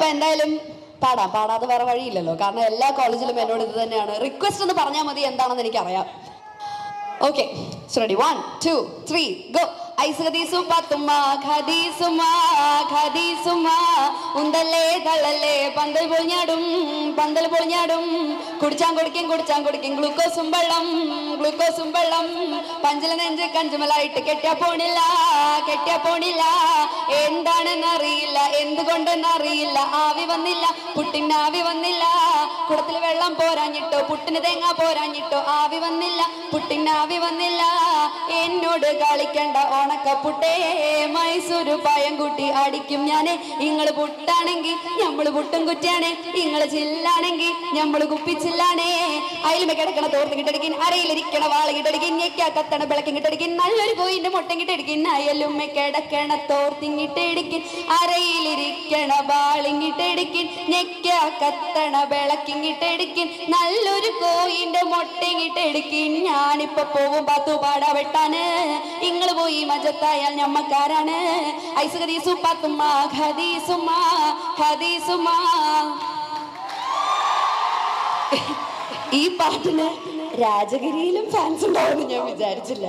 എന്തായാലും പാടാതെ വേറെ വഴിയില്ലല്ലോ. കാരണം എല്ലാ കോളേജിലും എന്നോട് ഇത് തന്നെയാണ്. റിക്വസ്റ്റ് എന്ന് പറഞ്ഞാൽ മതി എന്താണെന്ന് എനിക്കറിയാം. Okay, ready? 1 2 3 ഗോ. ഐസുഖദീസു പാത്തുമ്മ ഖദീസുമ്മ ഉന്തല്ലേ തള്ളല്ലേ പന്തൽ പൊളിഞ്ഞാടും കുടിച്ചാൻ കൊടുക്കും ഗ്ലൂക്കോസും വെള്ളം പഞ്ചല നെഞ്ച് കഞ്ചുമലായിട്ട് കെട്ടിയാ പോണില്ല എന്താണെന്നറിയില്ല, എന്തുകൊണ്ടെന്നറിയില്ല. ആവി വന്നില്ല, പുട്ടിനാവി വന്നില്ല. കുടത്തിൽ വെള്ളം പോരാഞ്ഞിട്ടോ, പുട്ടിന് തേങ്ങ പോരാഞ്ഞിട്ടോ. ആവി വന്നില്ല, പുട്ടിനാവി വന്നില്ല. എന്നോട് കളിക്കണ്ട ഓണക്കപ്പുട്ടേ, മൈസൂര് പായം കൂട്ടി അടിക്കും ഞാന്. ഇങ്ങള് പുട്ടാണെങ്കിൽ ഞമ്മള് പുട്ടും കുറ്റിയാണ്, ഇങ്ങള് ചില്ലാണെങ്കിൽ ഞമ്മള് കുപ്പിച്ചില്ലാണേ. അയിലുമേ കിടക്കണ തോർത്ത് കിട്ടടിക്കിൻ, അരയിലിരിക്കണ വാള് കിട്ടടിക്കിൻ, ഞെക്കാ കത്തണ വിളക്കും കിട്ടടിക്കിൻ, നല്ലൊരു കോയിന്റെ മുട്ടം കിട്ടടിക്കിൻ. അയലുമ്മ കിടക്കണ തോർത്തിങ്ങിട്ടടിക്കിൻ, അരയിലിരിക്കണ വാളിങ്ങിട്ടടിക്കിൻ, ഞെക്കാ കത്തണ വിളക്കിങ്ങിട്ടടിക്കിൻ, നല്ലൊരു കോയിന്റെ മുട്ടങ്ങിട്ടടിക്കിൻ. ഞാനിപ്പോ പോവും പാത്തുപാട വെട്ടാന്, ഇങ്ങള് പോയി മജത്തായാൽ ഞമ്മക്കാരാണ്. ഐസുഖദീസു പാത്തുമ്മ ഖദീസുമ്മ. ഈ പാട്ടിന് രാജഗിരിയിലും ഫാൻസ് ഉണ്ടാവുമെന്ന് ഞാൻ വിചാരിച്ചില്ല.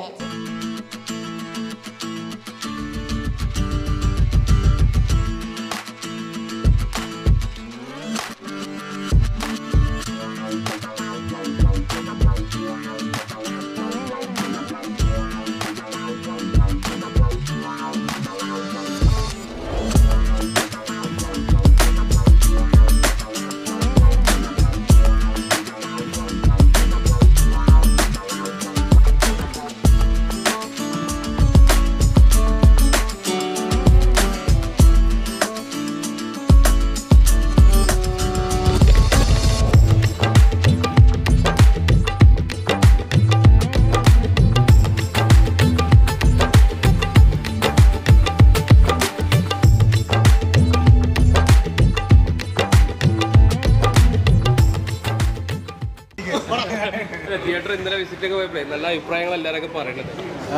തിയേറ്റർ ഇന്നലെ വിസിറ്റ് ഒക്കെ പോയപ്പോഴേ നല്ല അഭിപ്രായങ്ങൾ എല്ലാവരും പറയുന്നത്.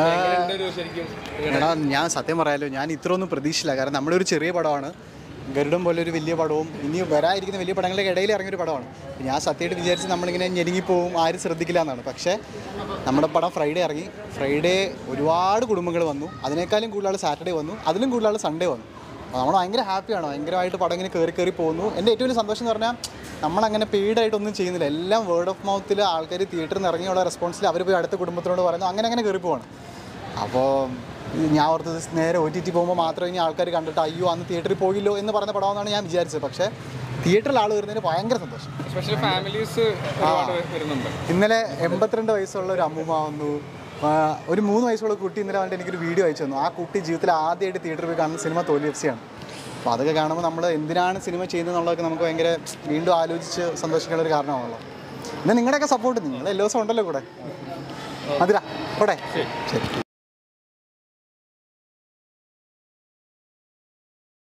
ഞാൻ സത്യം പറയാലോ, ഞാൻ ഇത്രയൊന്നും പ്രതീക്ഷയില്ല. കാരണം നമ്മളൊരു ചെറിയ പടമാണ്, ഗരുഡം പോലെ ഒരു വലിയ പടവും ഇനി വരാതിരിക്കുന്ന വലിയ പടങ്ങളുടെ ഇടയിൽ ഇറങ്ങിയൊരു പടമാണ്. ഞാൻ സത്യമായിട്ട് വിചാരിച്ച് നമ്മളിങ്ങനെ ഞെരുങ്ങിപ്പോവും, ആരും ശ്രദ്ധിക്കില്ല എന്നാണ്. പക്ഷേ നമ്മുടെ പടം ഫ്രൈഡേ ഇറങ്ങി. ഫ്രൈഡേ ഒരുപാട് കുടുംബങ്ങൾ വന്നു, അതിനേക്കാളും കൂടുതൽ സാറ്റർഡേ വന്നു, അതിലും കൂടുതൽ സൺഡേ വന്നു. നമ്മൾ ഭയങ്കര ഹാപ്പിയാണ്, ഭയങ്കരമായിട്ട് പടം ഇങ്ങനെ കയറി പോകുന്നു. എൻ്റെ ഏറ്റവും വലിയ സന്തോഷം എന്ന് പറഞ്ഞാൽ നമ്മളങ്ങനെ പെയ്ഡായിട്ടൊന്നും ചെയ്യുന്നില്ല, എല്ലാം വേർഡ് ഓഫ് മൗത്തിൽ ആൾക്കാർ തിയേറ്ററിൽ നിന്ന് ഇറങ്ങിയുള്ള റെസ്പോൺസിൽ അവർ പോയി അടുത്ത കുടുംബത്തിനോട് പറയുന്നു, അങ്ങനെ കയറി പോവാണ്. അപ്പോൾ ഞാൻ ഓർത്തത് നേരെ OTT പോകുമ്പോൾ മാത്രമേ ഇനി ആൾക്കാർ കണ്ടിട്ട് അയ്യോ അന്ന് തിയേറ്ററിൽ പോയില്ലോ എന്ന് പറഞ്ഞ പടമെന്നാണ് ഞാൻ വിചാരിച്ചത്. പക്ഷേ തിയേറ്ററിൽ ആൾ വരുന്നതിന് ഭയങ്കര സന്തോഷം. ഇന്നലെ 82 വയസ്സുള്ള ഒരു അമ്മൂമ്മ വന്നു, ഒരു 3 വയസ്സുള്ള കുട്ടി ഇന്നലെ വന്നിട്ട് എനിക്കൊരു വീഡിയോ അയച്ചു തന്നു. ആ കുട്ടി ജീവിതത്തിൽ ആദ്യമായിട്ട് തിയേറ്ററിൽ പോയി കാണുന്ന സിനിമ തോൽവി FC ആണ്. അപ്പോൾ അതൊക്കെ കാണുമ്പോൾ നമ്മൾ എന്തിനാണ് സിനിമ ചെയ്യുന്നതെന്നുള്ളതൊക്കെ നമുക്ക് ഭയങ്കര വീണ്ടും ആലോചിച്ച് സന്തോഷിക്കാനുള്ള ഒരു കാരണമാണല്ലോ. പിന്നെ നിങ്ങളുടെയൊക്കെ സപ്പോർട്ട്, നിങ്ങൾ എല്ലാ ദിവസവും ഉണ്ടല്ലോ കൂടെ. അതിരാ പോട്ടെ, ശരി.